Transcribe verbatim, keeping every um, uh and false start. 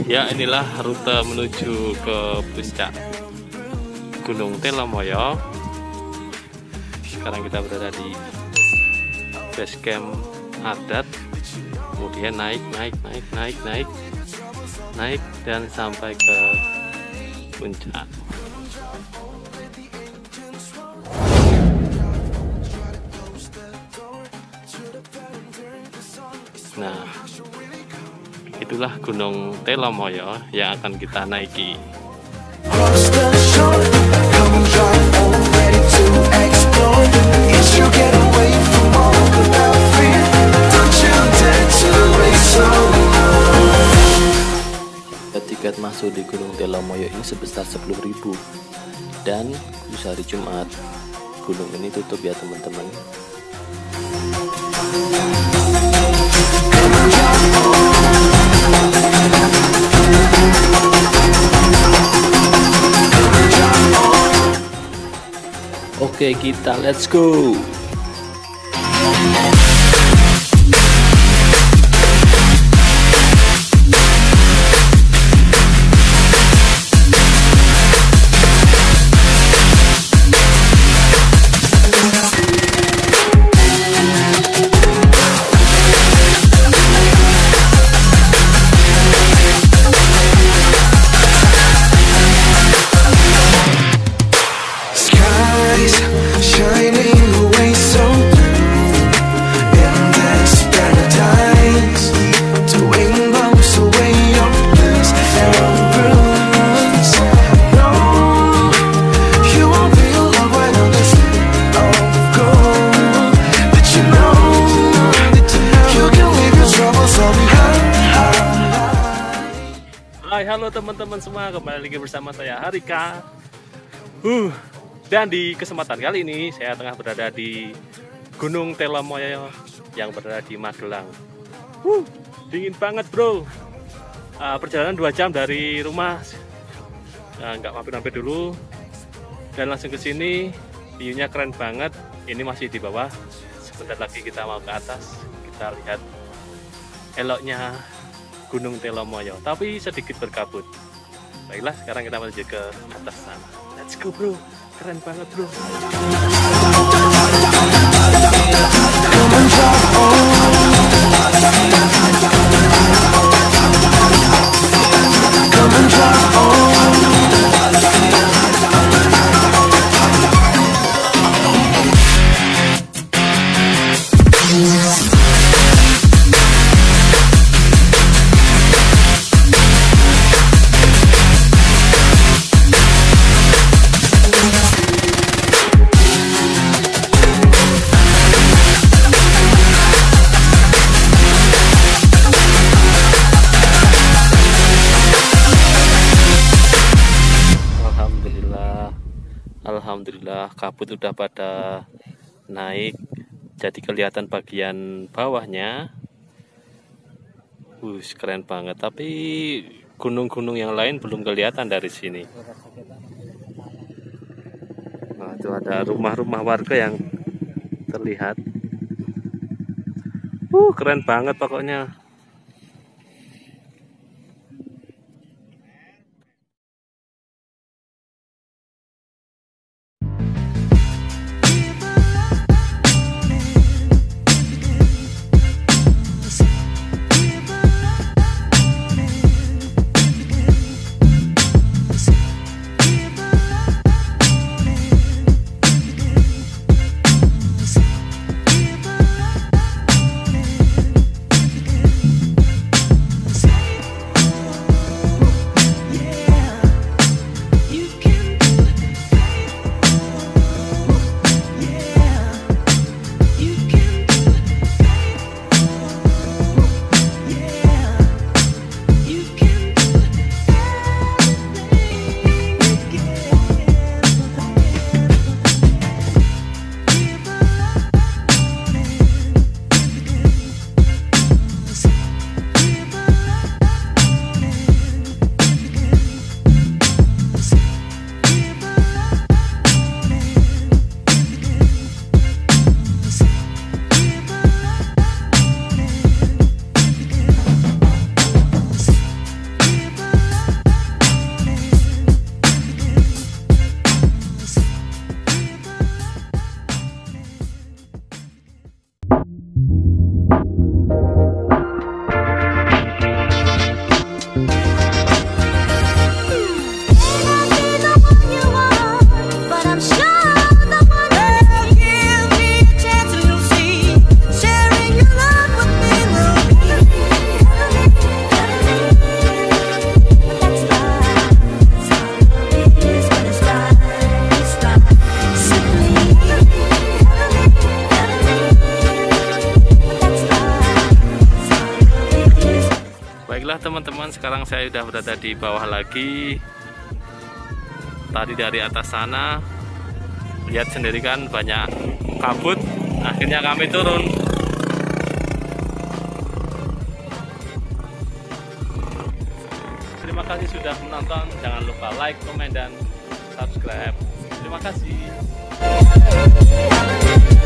Ya, inilah rute menuju ke puncak Gunung Telomoyo. Sekarang kita berada di base camp adat. Kemudian naik, naik, naik, naik, naik, naik dan sampai ke puncak. Nah, itulah Gunung Telomoyo yang akan kita naiki. Tiket masuk di Gunung Telomoyo ini sebesar sepuluh ribu, dan khusus hari Jumat gunung ini tutup ya teman-teman. Oke, kita let's go. Hai, halo teman-teman semua, kembali lagi bersama saya Harika. Uh, dan di kesempatan kali ini saya tengah berada di Gunung Telomoyo yang berada di Magelang. Uh, dingin banget bro. Uh, perjalanan dua jam dari rumah. Uh, nggak mampir-mampir dulu dan langsung ke sini. View-nya keren banget. Ini masih di bawah. Sebentar lagi kita mau ke atas. Kita lihat eloknya Gunung Telomoyo, tapi sedikit berkabut. Baiklah, sekarang kita menuju ke atas sana. Let's go bro, keren banget bro. Alhamdulillah, kabut udah pada naik, jadi kelihatan bagian bawahnya. Wush, keren banget. Tapi gunung-gunung yang lain belum kelihatan dari sini. Nah, itu ada rumah-rumah warga yang terlihat. Uh, keren banget pokoknya. Alhamdulillah teman-teman, sekarang saya sudah berada di bawah lagi. Tadi dari atas sana lihat sendiri kan banyak kabut, akhirnya kami turun. Terima kasih sudah menonton, jangan lupa like, komen, dan subscribe. Terima kasih.